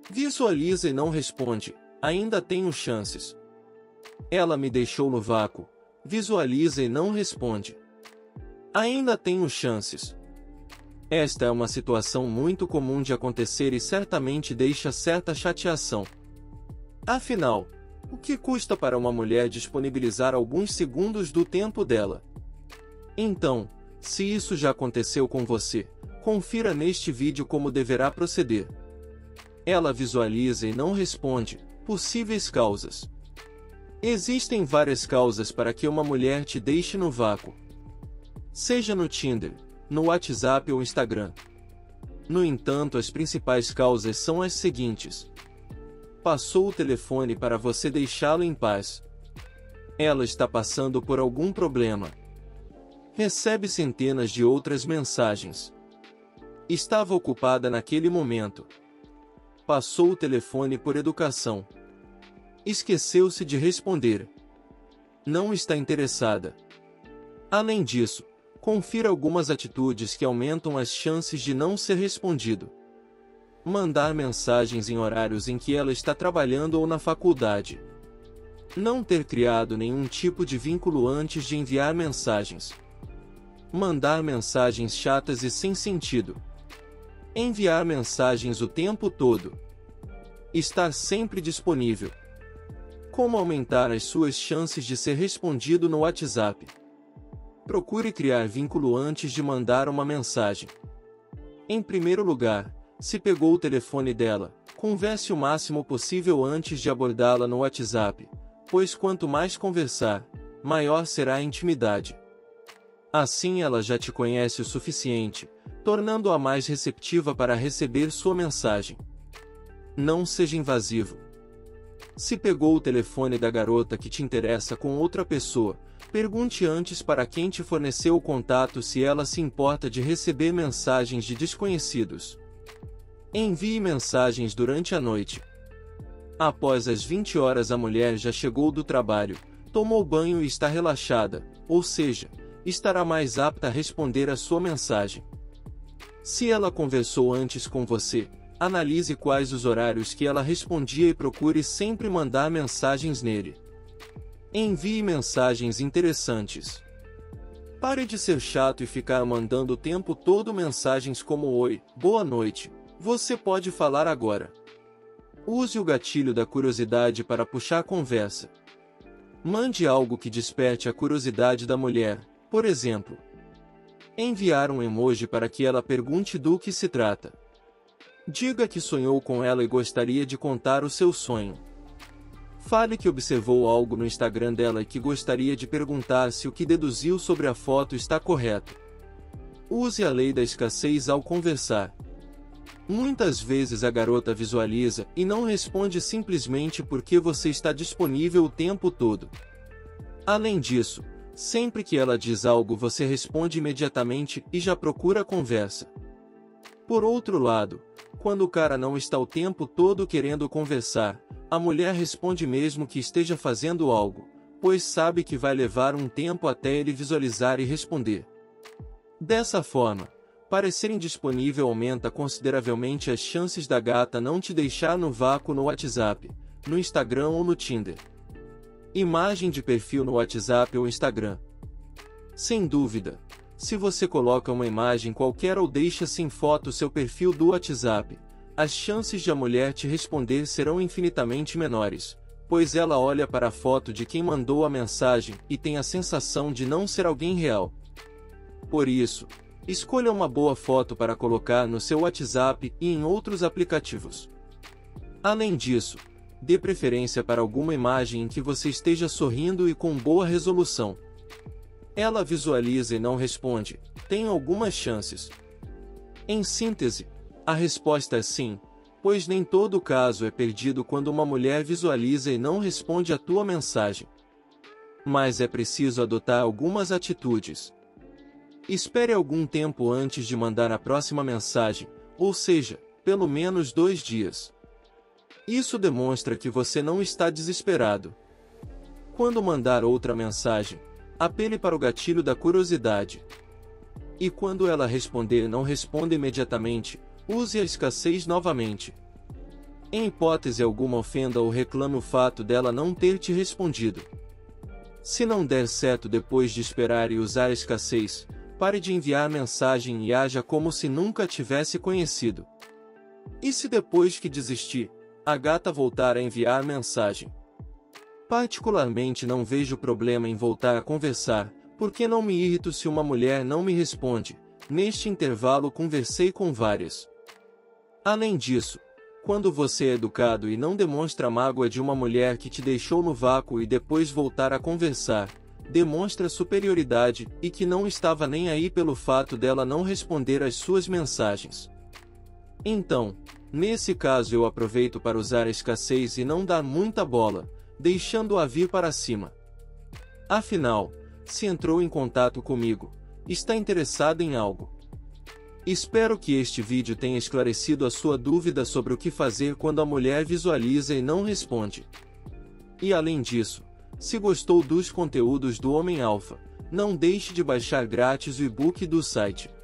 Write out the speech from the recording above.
Visualiza e não responde. Ainda tenho chances. Ela me deixou no vácuo. Visualiza e não responde. Ainda tenho chances. Esta é uma situação muito comum de acontecer e certamente deixa certa chateação. Afinal, o que custa para uma mulher disponibilizar alguns segundos do tempo dela? Então, se isso já aconteceu com você, confira neste vídeo como deverá proceder. Ela visualiza e não responde. Possíveis causas. Existem várias causas para que uma mulher te deixe no vácuo. Seja no Tinder, no WhatsApp ou Instagram. No entanto, as principais causas são as seguintes. Passou o telefone para você deixá-lo em paz. Ela está passando por algum problema. Recebe centenas de outras mensagens. Estava ocupada naquele momento. Passou o telefone por educação. Esqueceu-se de responder. Não está interessada. Além disso, confira algumas atitudes que aumentam as chances de não ser respondido. Mandar mensagens em horários em que ela está trabalhando ou na faculdade. Não ter criado nenhum tipo de vínculo antes de enviar mensagens. Mandar mensagens chatas e sem sentido. Enviar mensagens o tempo todo. Estar sempre disponível. Como aumentar as suas chances de ser respondido no WhatsApp? Procure criar vínculo antes de mandar uma mensagem. Em primeiro lugar, se pegou o telefone dela, converse o máximo possível antes de abordá-la no WhatsApp, pois quanto mais conversar, maior será a intimidade. Assim ela já te conhece o suficiente, tornando-a mais receptiva para receber sua mensagem. Não seja invasivo. Se pegou o telefone da garota que te interessa com outra pessoa, pergunte antes para quem te forneceu o contato se ela se importa de receber mensagens de desconhecidos. Envie mensagens durante a noite. Após as 20 horas a mulher já chegou do trabalho, tomou banho e está relaxada, ou seja, estará mais apta a responder a sua mensagem. Se ela conversou antes com você, analise quais os horários que ela respondia e procure sempre mandar mensagens nele. Envie mensagens interessantes. Pare de ser chato e ficar mandando o tempo todo mensagens como "Oi, boa noite, você pode falar agora". Use o gatilho da curiosidade para puxar a conversa. Mande algo que desperte a curiosidade da mulher, por exemplo, enviar um emoji para que ela pergunte do que se trata. Diga que sonhou com ela e gostaria de contar o seu sonho. Fale que observou algo no Instagram dela e que gostaria de perguntar se o que deduziu sobre a foto está correto. Use a lei da escassez ao conversar. Muitas vezes a garota visualiza e não responde simplesmente porque você está disponível o tempo todo. Além disso, sempre que ela diz algo você responde imediatamente e já procura a conversa. Por outro lado, quando o cara não está o tempo todo querendo conversar, a mulher responde mesmo que esteja fazendo algo, pois sabe que vai levar um tempo até ele visualizar e responder. Dessa forma, parecer indisponível aumenta consideravelmente as chances da gata não te deixar no vácuo no WhatsApp, no Instagram ou no Tinder. Imagem de perfil no WhatsApp ou Instagram. Sem dúvida, se você coloca uma imagem qualquer ou deixa sem foto seu perfil do WhatsApp, as chances de a mulher te responder serão infinitamente menores, pois ela olha para a foto de quem mandou a mensagem e tem a sensação de não ser alguém real. Por isso, escolha uma boa foto para colocar no seu WhatsApp e em outros aplicativos. Além disso, dê preferência para alguma imagem em que você esteja sorrindo e com boa resolução. Ela visualiza e não responde, tem algumas chances. Em síntese, a resposta é sim, pois nem todo caso é perdido quando uma mulher visualiza e não responde a tua mensagem. Mas é preciso adotar algumas atitudes. Espere algum tempo antes de mandar a próxima mensagem, ou seja, pelo menos 2 dias. Isso demonstra que você não está desesperado. Quando mandar outra mensagem, apele para o gatilho da curiosidade. E quando ela responder, não responda imediatamente, use a escassez novamente. Em hipótese alguma ofenda ou reclame o fato dela não ter te respondido. Se não der certo depois de esperar e usar a escassez, pare de enviar mensagem e haja como se nunca a tivesse conhecido. E se depois que desistir, a gata voltar a enviar mensagem? Particularmente não vejo problema em voltar a conversar, porque não me irrito se uma mulher não me responde. Neste intervalo conversei com várias. Além disso, quando você é educado e não demonstra mágoa de uma mulher que te deixou no vácuo e depois voltar a conversar, demonstra superioridade e que não estava nem aí pelo fato dela não responder às suas mensagens. Então, nesse caso eu aproveito para usar a escassez e não dar muita bola, deixando-a vir para cima. Afinal, se entrou em contato comigo, está interessado em algo. Espero que este vídeo tenha esclarecido a sua dúvida sobre o que fazer quando a mulher visualiza e não responde. E além disso, se gostou dos conteúdos do Homem Alpha, não deixe de baixar grátis o e-book do site.